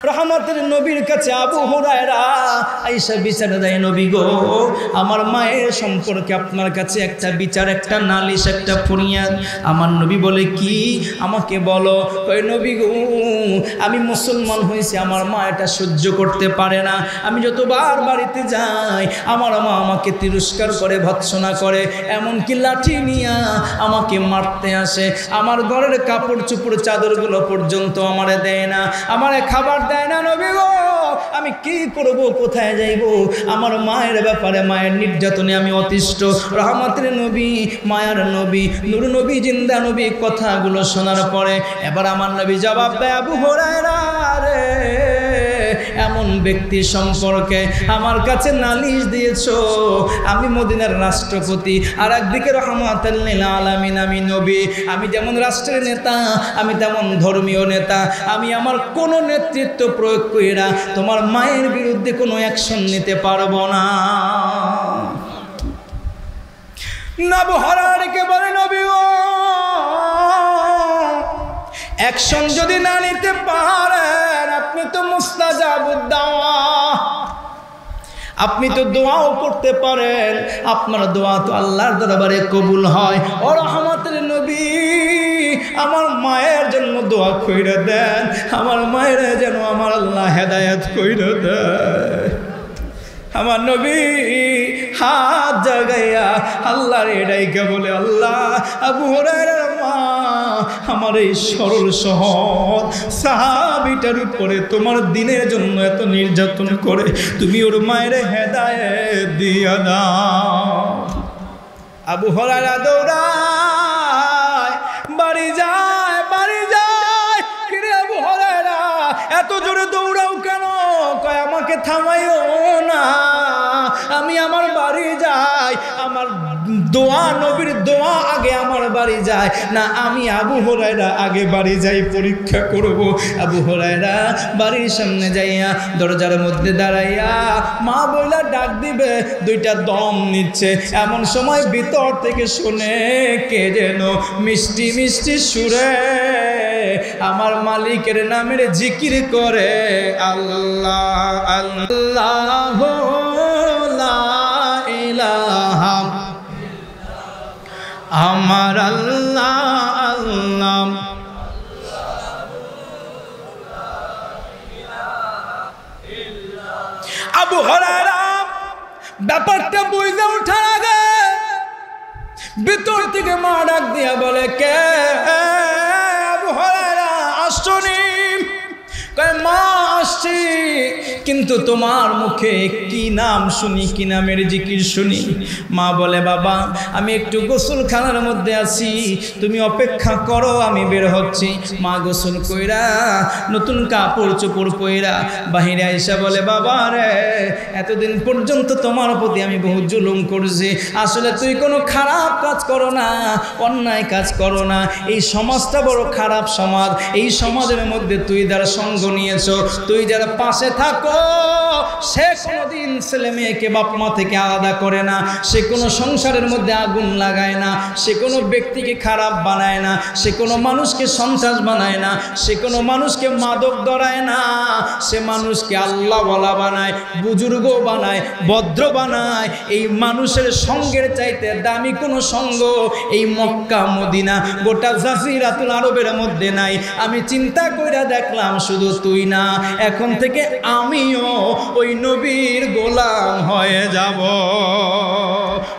রহমতের নবীর কাছে আবু হুরায়রা আয়েশা বিচার দেয়, নবী গো, আমার মায়ের সম্পর্কে আপনার কাছে একটা বিচার, একটা নালিশ, একটা ফরিয়াদ। আমার নবী বলে, কি? আমাকে বলো। কই, নবী গো, আমি মুসলমান হয়েছি, আমার মা এটা সহ্য করতে পারে না। আমি যতবার বাড়িতে যাই আমার মা আমাকে তিরস্কার করে, ভৎসনা করে, এমনকি লাঠি নিয়ে আমাকে মারতে আসে। আমার ঘরের কাপড় চোপড় চাদরগুলো পর্যন্ত আমারে দেয় না, আমারে খাবার দেয় না। নবী গো, আমি কি করব, কোথায় যাইব? আমার মায়ের ব্যাপারে, মায়ের নির্যাতনে আমি অতিষ্ঠ। রহমতের নবী, মায়ার নবী, নূর নবী, জিন্দা নবী কথাগুলো শোনার পরে এবার আমার নবী জবাব দেয়, আবু হুরায়রা রে, এমন ব্যক্তি সম্পর্কে আমার কাছে নালিশ দিয়েছো। আমি মদিনার রাষ্ট্রপতি, আর একদিকে রহমাতুল লিল আলামিন, আমি নবী। আমি যেমন রাষ্ট্রের নেতা, আমি তেমন ধর্মীয় নেতা। আমি আমার কোনো নেতৃত্ব প্রয়োগ কইরা তোমার মায়ের বিরুদ্ধে কোনো অ্যাকশন নিতে পারবো না। আবু হুরায়রাকে বলে, নবী ও, অ্যাকশন যদি না নিতে পারেন, আপনি তো মুস্তাজাবুদ দাওয়া, আপনি তো দোয়াও করতে পারেন, আপনার দোয়া তো আল্লাহর দরবারে কবুল হয়। ও রহমতের নবী, আমার মায়ের জন্য দোয়া কইরা দেন, আমার মায়ের যেন আমার আল্লাহ হেদায়েত কইরা দেয়। আমার নবী হাত জাগাইয়া আল্লাহর এটাইকে বলে, আল্লাহ, আবু হুরায়রার মা আমার এই সরল সহজ সাহাবীটার উপরে তোমার দিনের জন্য এত নির্যাতন করে, তুমি ওর মায়ের হেদায়েত দিয়া দাও। আবু হুরায়রা দৌড়ায়, বাড়ি যায়, বাড়ি যায়। কিরে আবু হুরায়রা, এত জোরে দৌড়াও কেন? কয়, আমাকে থামাইও না, আমি আমার বাড়ি যাই, আমার দোয়া, নবীর দোয়া আগে আমার বাড়ি যায় না, আমি আবু হুরায়রা আগে বাড়ি যাই, পরীক্ষা করব। আবু হুরায়রা বাড়ির সামনে যাইয়া দরজার মধ্যে দাঁড়াইয়া মা বইলা ডাক দিবে, দুইটা দম নিচ্ছে। এমন সময় ভিতর থেকে শুনে কে যেন মিষ্টি মিষ্টি সুরে আমার মালিকের নামের জিকির করে, আল্লাহ আল্লাহ লা ইলাহা, আমার আল্লাহ আল্লাহ। আবু হুরায়রা ব্যাপারটা বুঝে ওঠার আগে ভিতর থেকে মা ডাক দিয়া বলে, কে? আবু হুরায়রা, আসছনি? কয়, মা আসছি, কিন্তু তোমার মুখে কি নাম শুনি, কি নামের জিকির শুনি? মা বলে, বাবা, আমি একটু গোসলখানার মধ্যে আছি, তুমি অপেক্ষা করো, আমি বের হচ্ছি। মা গোসল কইরা নতুন কাপড় চোপড় পইরা বাহিরে আইসা বলে, বাবা রে, এতদিন পর্যন্ত তোমার প্রতি আমি বহু জুলুম করছি, আসলে তুই কোনো খারাপ কাজ করো না, অন্যায় কাজ করো না, এই সমাজটা বড় খারাপ সমাজ, এই সমাজের মধ্যে তুই যারা সঙ্গ নিয়েছো, তুই যারা পাশে থাকো, সে কোনোদিন ছেলে মেয়েকে বাপ মা থেকে আলাদা করে না, সে কোনো সংসারের মধ্যে আগুন লাগায় না, সে কোনো ব্যক্তিকে খারাপ বানায় না, সে কোনো মানুষকে সন্ত্রাস বানায় না, সে কোনো মানুষকে মাদক ধরায় না, সে মানুষকে আল্লাহওয়ালা বানায়, বুজুর্গ বানায়, ভদ্র বানায়। এই মানুষের সঙ্গের চাইতে দামি কোনো সঙ্গ এই মক্কা মদিনা গোটা জাজিরাতুল আরবের মধ্যে নাই। আমি চিন্তা কইরা দেখলাম, শুধু তুই না, এখন থেকে আমিও ওই নবীর গোলাম হয়ে যাব।